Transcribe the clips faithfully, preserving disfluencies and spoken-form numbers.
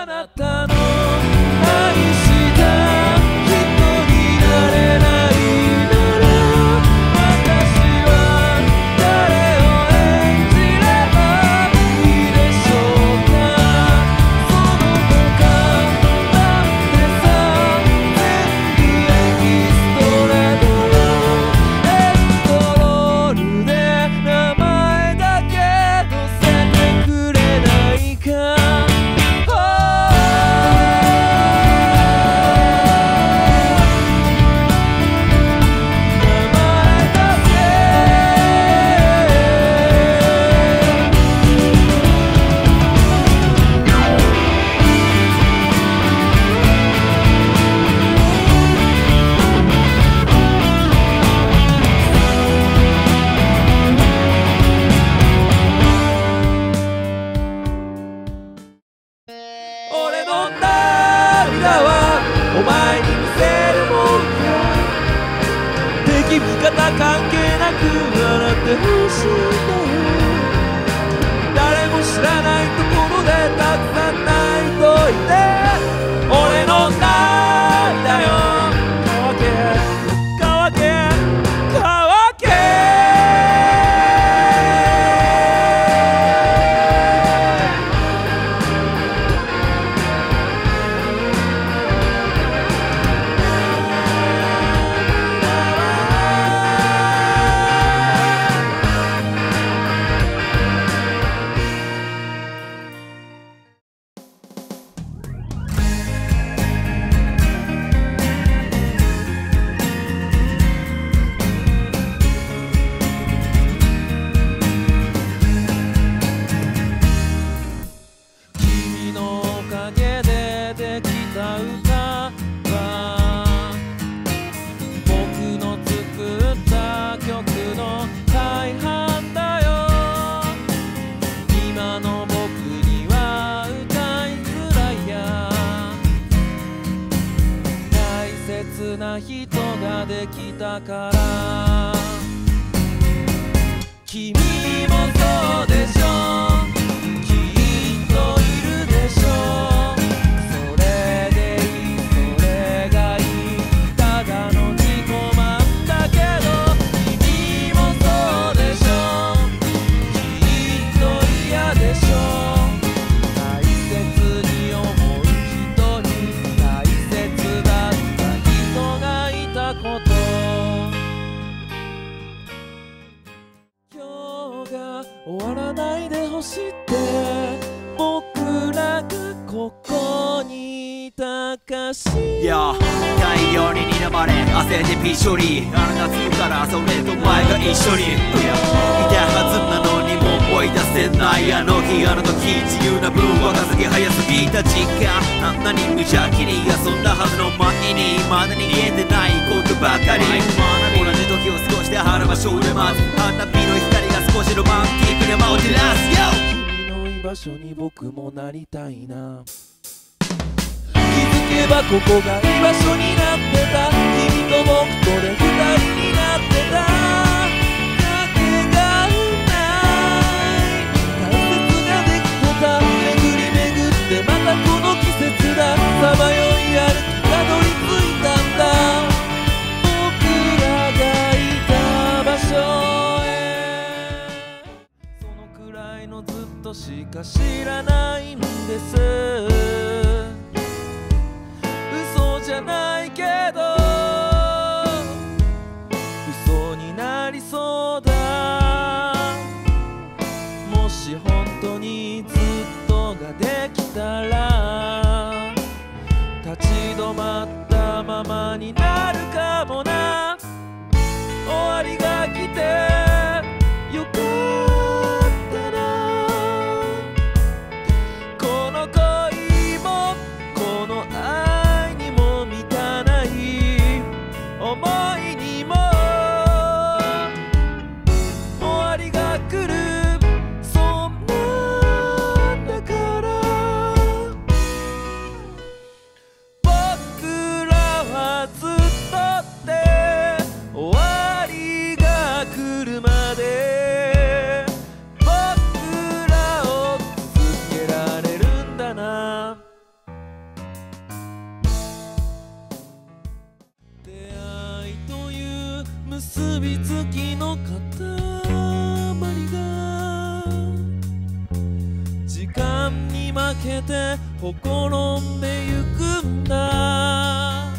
なたの愛した人になれないなら私は誰を演じればいいでしょうか。その他だってさ全部エキストラだろ。エンドロールで名前だけ載せてくれないか。俺の涙はお前に見せるもんか。敵味方関係なく笑ってほしいんだよ。誰も知らないところでたくさん泣いといて。俺の涙よ乾け乾け乾け。君のおかげでできた歌は僕の作った曲の大半だよ。今の僕には歌いづらいや。大切な人ができたから。君もそうでしょ。きっといるでしょ。それでいいそれがいいただの自己満だけど。君もそうでしょ。きっと嫌でしょ。大切に思う人に大切だった人がいたこと。今日が終わらないでほしいって僕らがここにいたかしや太陽に睨まれ汗でびっしょり。あの夏からそれと前が一緒にいたはずなのにもう思い出せない。あの日あの時自由な分若すぎ早すぎた時間。あんなに無邪気に遊んだはずの前にまだに言えてないことばかり。同じ時を過ごして花場所で待つ花火の光が少しロマンティックに間を照らすよ。 君の居場所に僕もなりたいな。気づけばここが居場所になってた。君と僕とで二人になってた。かけがえない大切な出来事。巡り巡ってまたこの季節だ。さまよい歩きたどり着いたんだ。僕らがいた場所へ。そのくらいのずっとしか知らないんです。嘘じゃないけど嘘になりそうだ。もし本当にずっとができたら立ち止まったままになるかもな。終わりが来てよかったな。この恋もこの愛にも満たない思いにも終わりが来る。そんなんだから僕らはずっとって終わりが来る。 負けてほころんでゆくんだ。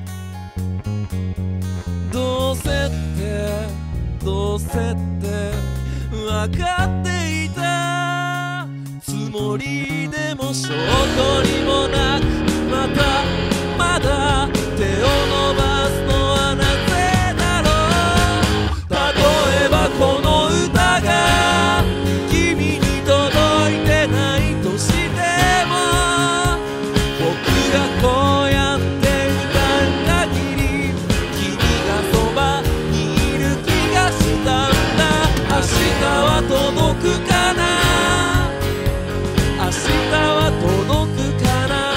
どうせってどうせって分かっていたつもりでも証拠にもなくまたまだ手を伸ばすのはなぜだろう。例えばこの歌が君に届いてないとしても僕がこうやって歌う限り君がそばにいる気がしたんだ。明日は届くかな、明日は届くかな。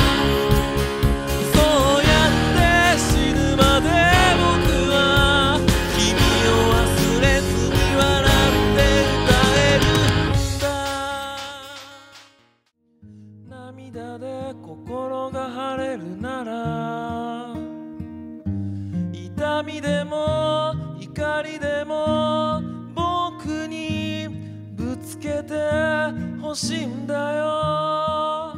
そうやって死ぬまで僕は君を忘れずに笑って歌えるんだ。涙で心が晴れるなら痛みでも怒りでも僕にぶつけてほしいんだよ。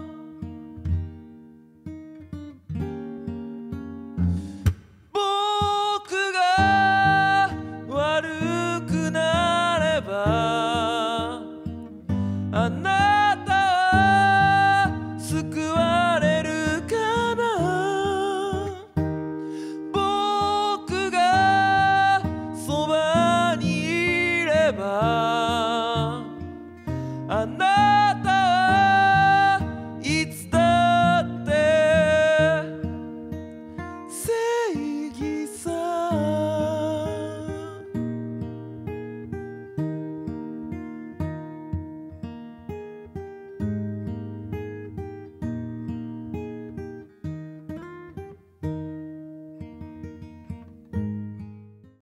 僕が悪くなればあなた